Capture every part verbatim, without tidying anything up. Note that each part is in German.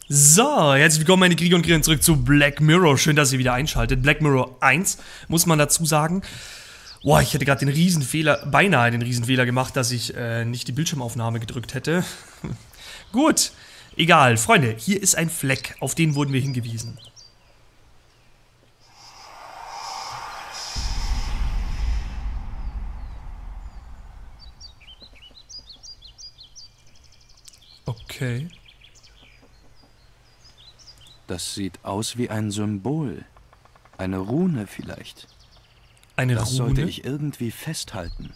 So, herzlich willkommen meine Krieger und Kriegerinnen zurück zu Black Mirror. Schön, dass ihr wieder einschaltet. Black Mirror eins, muss man dazu sagen. Boah, ich hätte gerade den Riesenfehler, beinahe den Riesenfehler gemacht, dass ich äh, nicht die Bildschirmaufnahme gedrückt hätte. Gut, egal. Freunde, hier ist ein Fleck, auf den wurden wir hingewiesen. Okay. Das sieht aus wie ein Symbol. Eine Rune vielleicht. Eine das Rune? sollte ich irgendwie festhalten.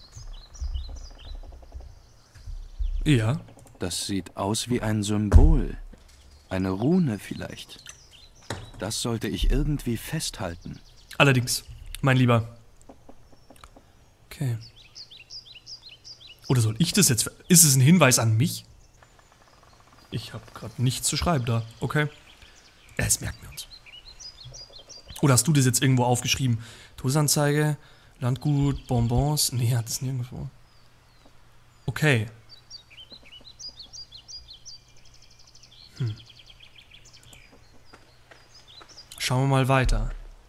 Ja. Das sieht aus wie ein Symbol. Eine Rune vielleicht. Das sollte ich irgendwie festhalten. Allerdings, mein Lieber. Okay. Oder soll ich das jetzt... Ist es ein Hinweis an mich? Ich habe gerade nichts zu schreiben da. Okay. Ja, das merken wir uns. Oder hast du das jetzt irgendwo aufgeschrieben? Todesanzeige, Landgut, Bonbons. Nee, hat es nirgendwo. Okay. Hm. Schauen wir mal weiter.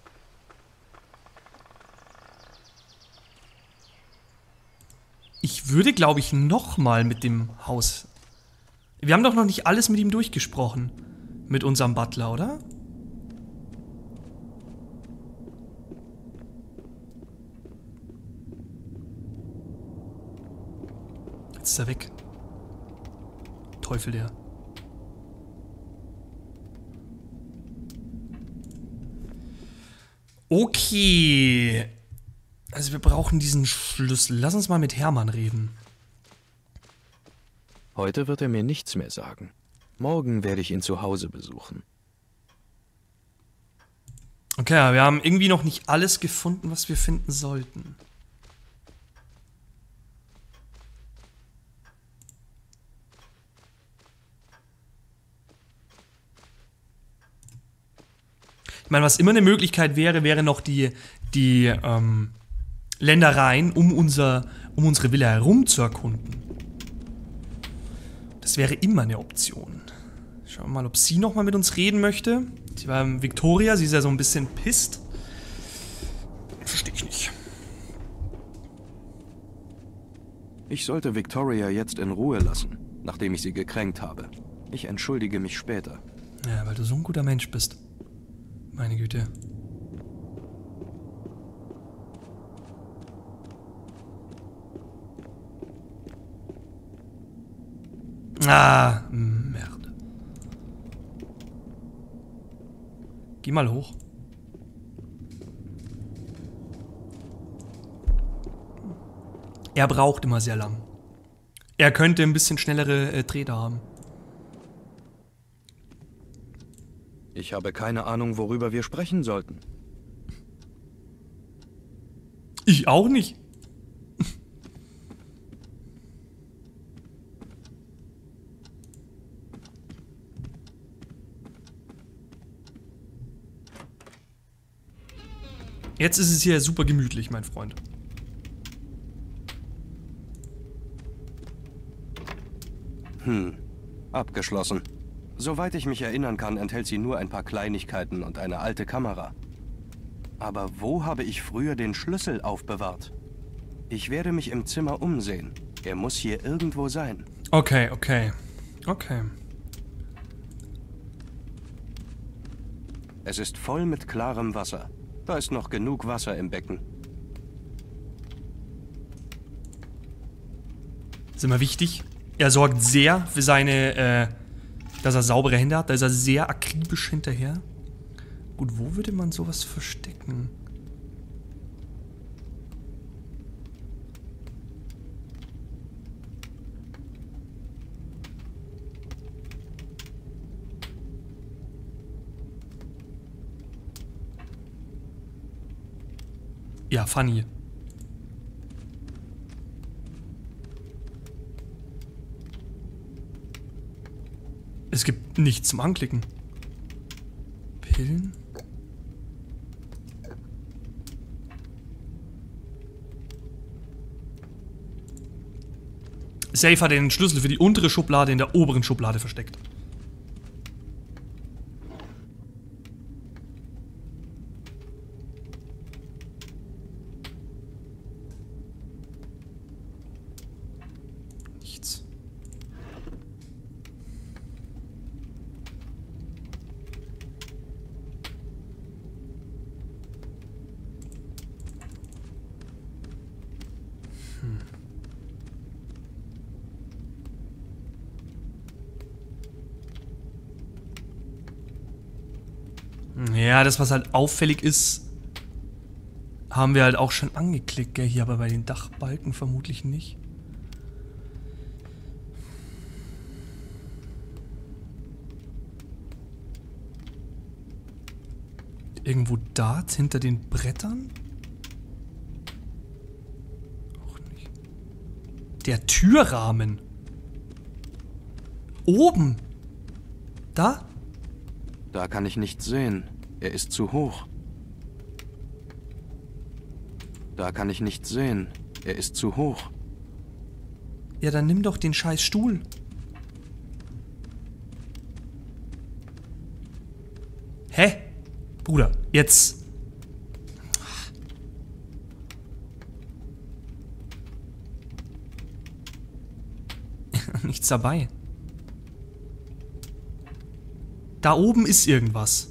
Ich würde, glaube ich, nochmal mit dem Haus... Wir haben doch noch nicht alles mit ihm durchgesprochen. Mit unserem Butler, oder? Jetzt ist er weg. Teufel der. Okay. Also wir brauchen diesen Schlüssel. Lass uns mal mit Hermann reden. Heute wird er mir nichts mehr sagen. Morgen werde ich ihn zu Hause besuchen. Okay, wir haben irgendwie noch nicht alles gefunden, was wir finden sollten. Ich meine, was immer eine Möglichkeit wäre, wäre noch die, die ähm, Ländereien um, unser, um unsere Villa herum zu erkunden. Das wäre immer eine Option. Schauen wir mal, ob sie nochmal mit uns reden möchte. Sie war Victoria, sie ist ja so ein bisschen pisst. Verstehe ich nicht. Ich sollte Victoria jetzt in Ruhe lassen, nachdem ich sie gekränkt habe. Ich entschuldige mich später. Ja, weil du so ein guter Mensch bist. Meine Güte. Ah, Merde. Geh mal hoch. Er braucht immer sehr lang. Er könnte ein bisschen schnellere äh, Träder haben. Ich habe keine Ahnung, worüber wir sprechen sollten. Ich auch nicht. Jetzt ist es hier super gemütlich, mein Freund. Hm, abgeschlossen. Soweit ich mich erinnern kann, enthält sie nur ein paar Kleinigkeiten und eine alte Kamera. Aber wo habe ich früher den Schlüssel aufbewahrt? Ich werde mich im Zimmer umsehen. Er muss hier irgendwo sein. Okay, okay. Okay. Es ist voll mit klarem Wasser. Da ist noch genug Wasser im Becken. Das ist immer wichtig. Er sorgt sehr für seine, äh, dass er saubere Hände hat. Da ist er sehr akribisch hinterher. Gut, wo würde man sowas verstecken? Ja, funny. Es gibt nichts zum Anklicken. Pillen? Safe hat den Schlüssel für die untere Schublade in der oberen Schublade versteckt. Ja, das, was halt auffällig ist, haben wir halt auch schon angeklickt, gell? Hier aber bei den Dachbalken vermutlich nicht. Irgendwo dort hinter den Brettern? Auch nicht. Der Türrahmen. Oben. Da? Da kann ich nichts sehen. Er ist zu hoch. Da kann ich nichts sehen. Er ist zu hoch. Ja, dann nimm doch den scheiß Stuhl. Hä? Bruder, jetzt. Nichts dabei. Da oben ist irgendwas.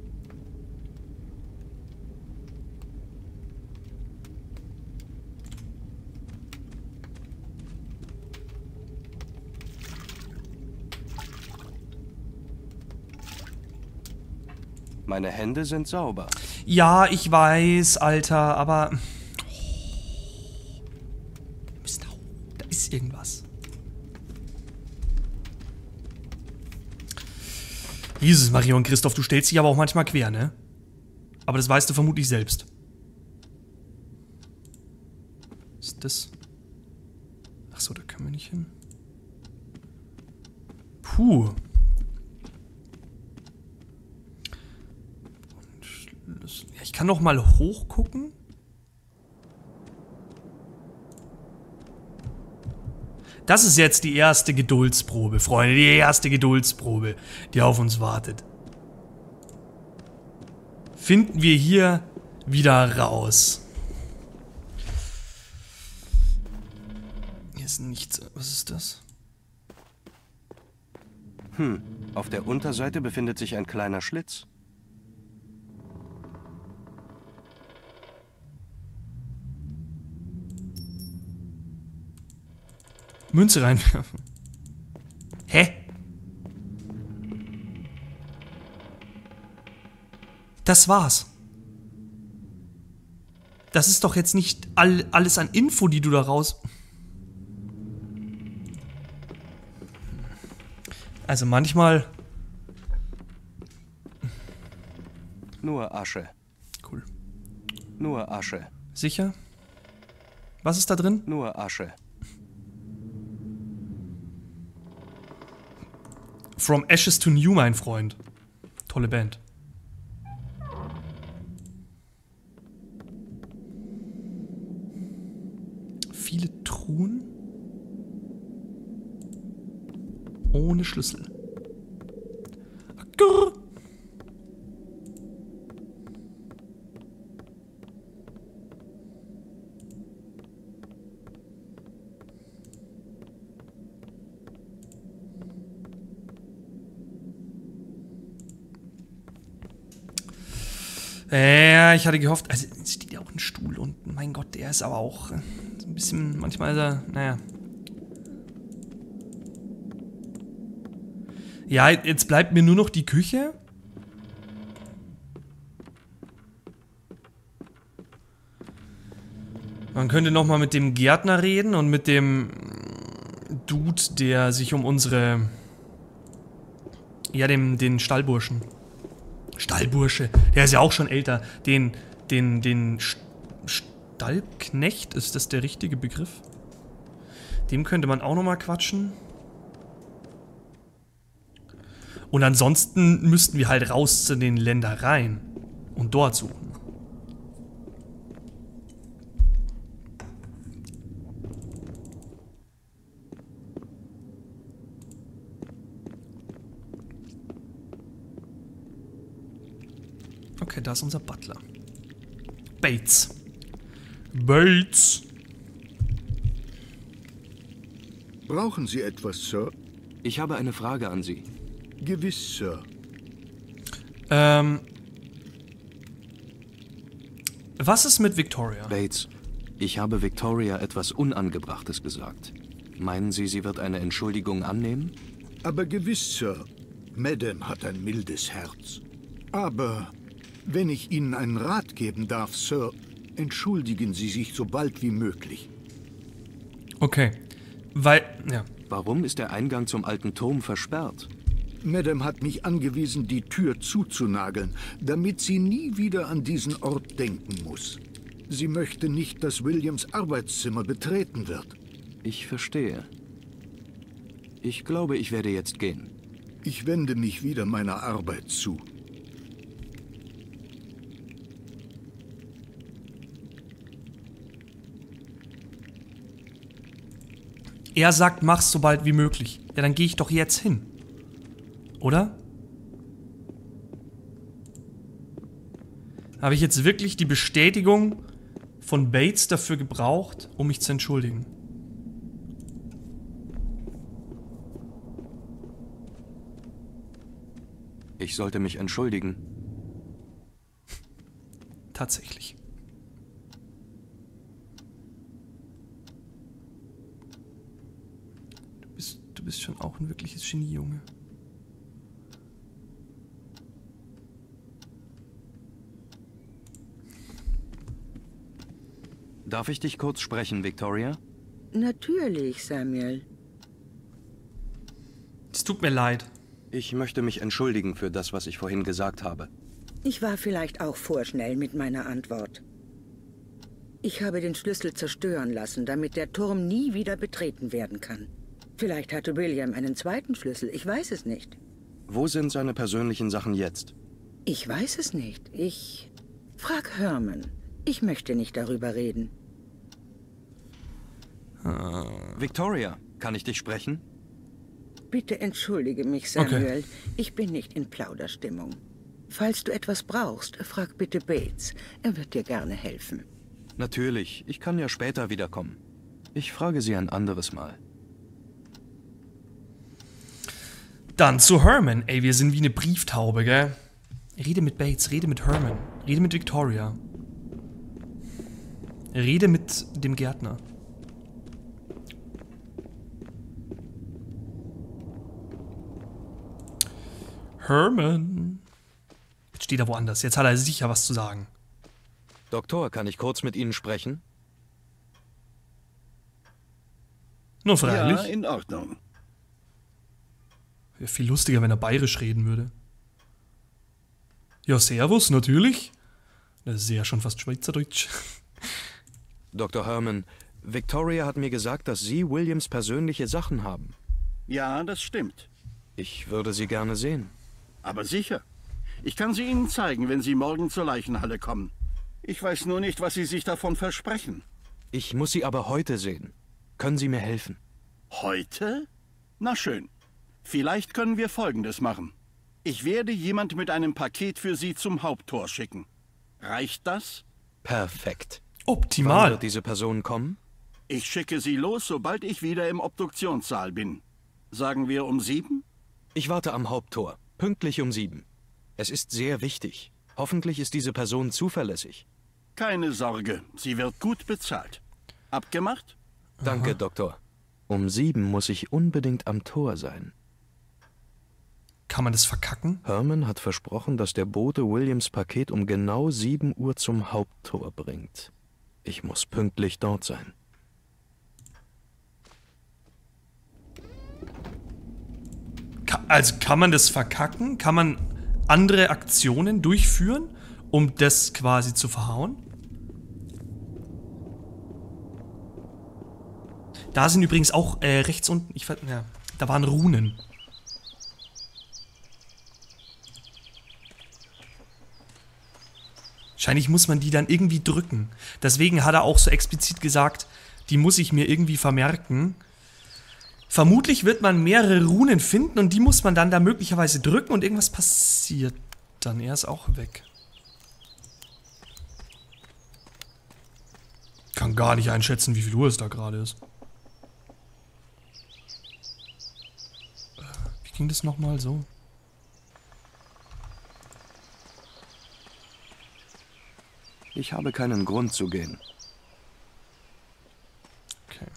Meine Hände sind sauber. Ja, ich weiß, Alter, aber... Oh. Mist, da ist irgendwas. Jesus, Maria und Christoph, du stellst dich aber auch manchmal quer, ne? Aber das weißt du vermutlich selbst. Was ist das? Achso, da können wir nicht hin. Puh. Ja, ich kann doch mal hochgucken. Das ist jetzt die erste Geduldsprobe, Freunde. Die erste Geduldsprobe, die auf uns wartet. Finden wir hier wieder raus. Hier ist nichts. Was ist das? Hm, auf der Unterseite befindet sich ein kleiner Schlitz. Münze reinwerfen. Hä? Das war's. Das ist doch jetzt nicht all, alles an Info, die du da raus... Also manchmal... Nur Asche. Cool. Nur Asche. Sicher? Was ist da drin? Nur Asche. From Ashes to New, mein Freund. Tolle Band. Viele Truhen. Ohne Schlüssel. Grrr. Ja, ich hatte gehofft, also es steht ja auch ein Stuhl unten. Mein Gott, der ist aber auch äh, so ein bisschen, manchmal ist er, naja. Ja, jetzt bleibt mir nur noch die Küche. Man könnte nochmal mit dem Gärtner reden und mit dem Dude, der sich um unsere, ja, dem, den Stallburschen. Stallbursche, der ist ja auch schon älter. Den, den, den St Stallknecht, ist das der richtige Begriff? Dem könnte man auch nochmal quatschen. Und ansonsten müssten wir halt raus zu den Ländereien und dort suchen. Okay, da ist unser Butler. Bates. Bates. Brauchen Sie etwas, Sir? Ich habe eine Frage an Sie. Gewiss, Sir. Ähm. Was ist mit Victoria? Bates, ich habe Victoria etwas Unangebrachtes gesagt. Meinen Sie, sie wird eine Entschuldigung annehmen? Aber gewiss, Sir. Madame hat ein mildes Herz. Aber wenn ich Ihnen einen Rat geben darf, Sir, entschuldigen Sie sich so bald wie möglich. Okay. Weil, ja. Warum ist der Eingang zum alten Turm versperrt? Madame hat mich angewiesen, die Tür zuzunageln, damit sie nie wieder an diesen Ort denken muss. Sie möchte nicht, dass Williams Arbeitszimmer betreten wird. Ich verstehe. Ich glaube, ich werde jetzt gehen. Ich wende mich wieder meiner Arbeit zu. Er sagt, mach's so bald wie möglich. Ja, dann gehe ich doch jetzt hin. Oder? Habe ich jetzt wirklich die Bestätigung von Bates dafür gebraucht, um mich zu entschuldigen? Ich sollte mich entschuldigen. Tatsächlich. Du bist, du bist schon auch ein wirkliches Genie, Junge. Darf ich dich kurz sprechen, Victoria? Natürlich, Samuel. Es tut mir leid. Ich möchte mich entschuldigen für das, was ich vorhin gesagt habe. Ich war vielleicht auch vorschnell mit meiner Antwort. Ich habe den Schlüssel zerstören lassen, damit der Turm nie wieder betreten werden kann. Vielleicht hatte William einen zweiten Schlüssel, ich weiß es nicht. Wo sind seine persönlichen Sachen jetzt? Ich weiß es nicht. Ich... Frag Herman. Ich möchte nicht darüber reden. Victoria, kann ich dich sprechen? Bitte entschuldige mich, Samuel. Okay. Ich bin nicht in Plauderstimmung. Falls du etwas brauchst, frag bitte Bates. Er wird dir gerne helfen. Natürlich. Ich kann ja später wiederkommen. Ich frage sie ein anderes Mal. Dann zu Herman. Ey, wir sind wie eine Brieftaube, gell? Rede mit Bates, rede mit Herman, rede mit Victoria. Rede mit dem Gärtner. Herman. Jetzt steht er woanders. Jetzt hat er sicher was zu sagen. Doktor, kann ich kurz mit Ihnen sprechen? Nur freilich. Ja, in Ordnung. Wäre viel lustiger, wenn er bayerisch reden würde. Ja, servus, natürlich. Das ist ja schon fast Schweizerdeutsch. Doktor Herman, Victoria hat mir gesagt, dass Sie Williams persönliche Sachen haben. Ja, das stimmt. Ich würde sie gerne sehen. Aber sicher. Ich kann sie Ihnen zeigen, wenn Sie morgen zur Leichenhalle kommen. Ich weiß nur nicht, was Sie sich davon versprechen. Ich muss sie aber heute sehen. Können Sie mir helfen? Heute? Na schön. Vielleicht können wir Folgendes machen. Ich werde jemand mit einem Paket für Sie zum Haupttor schicken. Reicht das? Perfekt. Optimal. Wann wird diese Person kommen? Ich schicke sie los, sobald ich wieder im Obduktionssaal bin. Sagen wir um sieben? Ich warte am Haupttor. Pünktlich um sieben. Es ist sehr wichtig. Hoffentlich ist diese Person zuverlässig. Keine Sorge, sie wird gut bezahlt. Abgemacht? Danke, Aha. Doktor. Um sieben muss ich unbedingt am Tor sein. Kann man das verkacken? Herman hat versprochen, dass der Bote Williams Paket um genau sieben Uhr zum Haupttor bringt. Ich muss pünktlich dort sein. Also kann man das verkacken? Kann man andere Aktionen durchführen, um das quasi zu verhauen? Da sind übrigens auch äh, rechts unten, ich ver ja, da waren Runen. Wahrscheinlich muss man die dann irgendwie drücken. Deswegen hat er auch so explizit gesagt, die muss ich mir irgendwie vermerken. Vermutlich wird man mehrere Runen finden und die muss man dann da möglicherweise drücken und irgendwas passiert dann. Er ist auch weg. Kann gar nicht einschätzen, wie viel Uhr es da gerade ist. Wie ging das nochmal so? Ich habe keinen Grund zu gehen. Okay.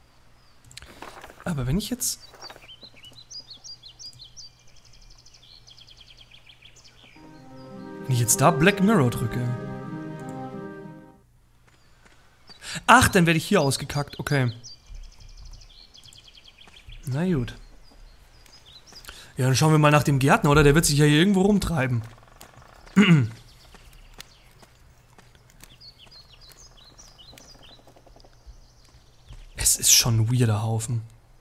Aber wenn ich jetzt... Wenn ich jetzt da Black Mirror drücke. Ach, dann werde ich hier ausgekackt. Okay. Na gut. Ja, dann schauen wir mal nach dem Gärtner, oder? Der wird sich ja hier irgendwo rumtreiben. Es ist schon ein weirder Haufen.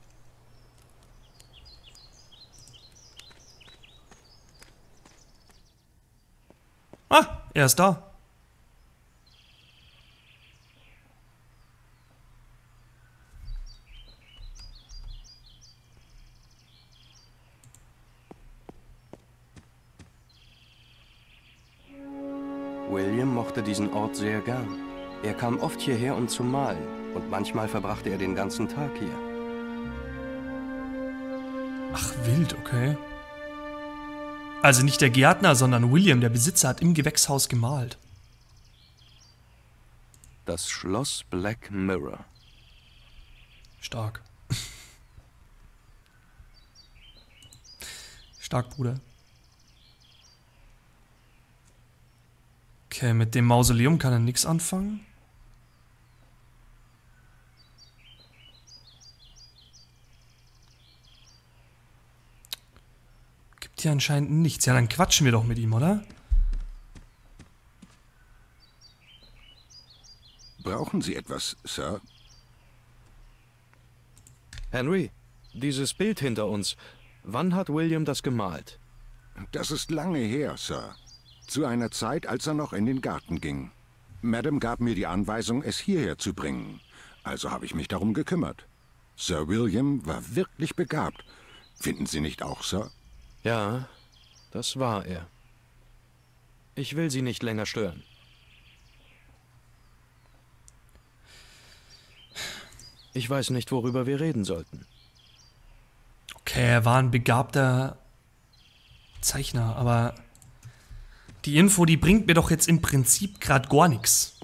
Ah, er ist da. William mochte diesen Ort sehr gern. Er kam oft hierher, um zu malen. Und manchmal verbrachte er den ganzen Tag hier. Ach, wild, okay. Also nicht der Gärtner, sondern William, der Besitzer, hat im Gewächshaus gemalt. Das Schloss Black Mirror. Stark. Stark, Bruder. Okay, mit dem Mausoleum kann er nichts anfangen. Gibt hier anscheinend nichts. Ja, dann quatschen wir doch mit ihm, oder? Brauchen Sie etwas, Sir? Henry, dieses Bild hinter uns. Wann hat William das gemalt? Das ist lange her, Sir. Zu einer Zeit, als er noch in den Garten ging. Madame gab mir die Anweisung, es hierher zu bringen. Also habe ich mich darum gekümmert. Sir William war wirklich begabt. Finden Sie nicht auch, Sir? Ja, das war er. Ich will Sie nicht länger stören. Ich weiß nicht, worüber wir reden sollten. Okay, er war ein begabter Zeichner, aber die Info, die bringt mir doch jetzt im Prinzip gerade gar nichts.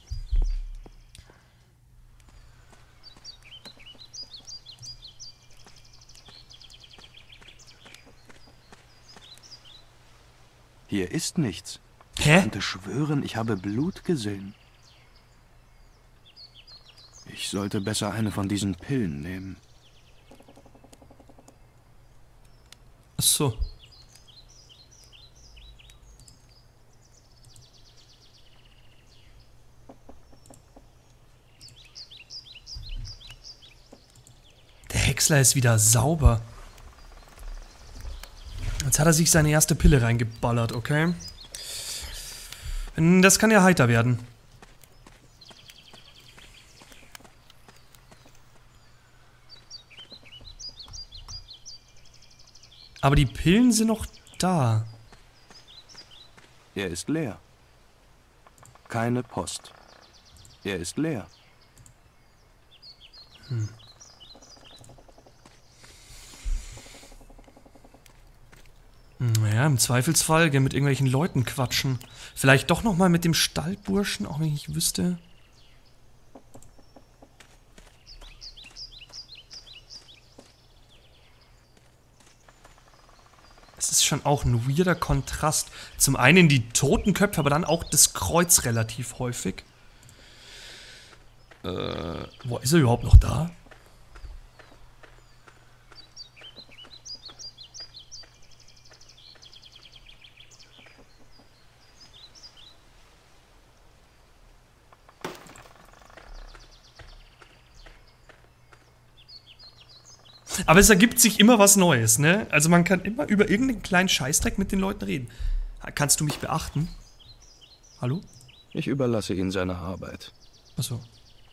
Hier ist nichts. Hä? Ich könnte schwören, ich habe Blut gesehen. Ich sollte besser eine von diesen Pillen nehmen. Ach so. Der Häcksler ist wieder sauber. Jetzt hat er sich seine erste Pille reingeballert, okay? Das kann ja heiter werden. Aber die Pillen sind noch da. Er ist leer. Keine Post. Er ist leer. Hm. Naja, im Zweifelsfall gell, mit irgendwelchen Leuten quatschen. Vielleicht doch nochmal mit dem Stallburschen, auch wenn ich nicht wüsste. Es ist schon auch ein weirder Kontrast. Zum einen die Totenköpfe, aber dann auch das Kreuz relativ häufig. Äh, wo ist er überhaupt noch da? Aber es ergibt sich immer was Neues, ne? Also man kann immer über irgendeinen kleinen Scheißdreck mit den Leuten reden. Kannst du mich beachten? Hallo? Ich überlasse ihn seiner Arbeit. Achso.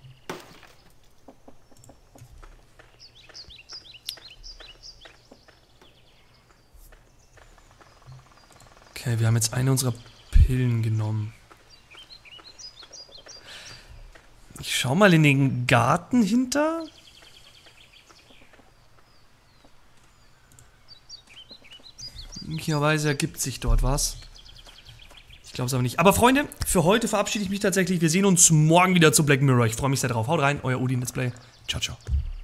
Okay, wir haben jetzt eine unserer Pillen genommen. Ich schau mal in den Garten hinter. Möglicherweise ergibt sich dort was. Ich glaube es aber nicht. Aber Freunde, für heute verabschiede ich mich tatsächlich. Wir sehen uns morgen wieder zu Black Mirror. Ich freue mich sehr drauf. Haut rein, euer Odin Let's Play. Ciao, ciao.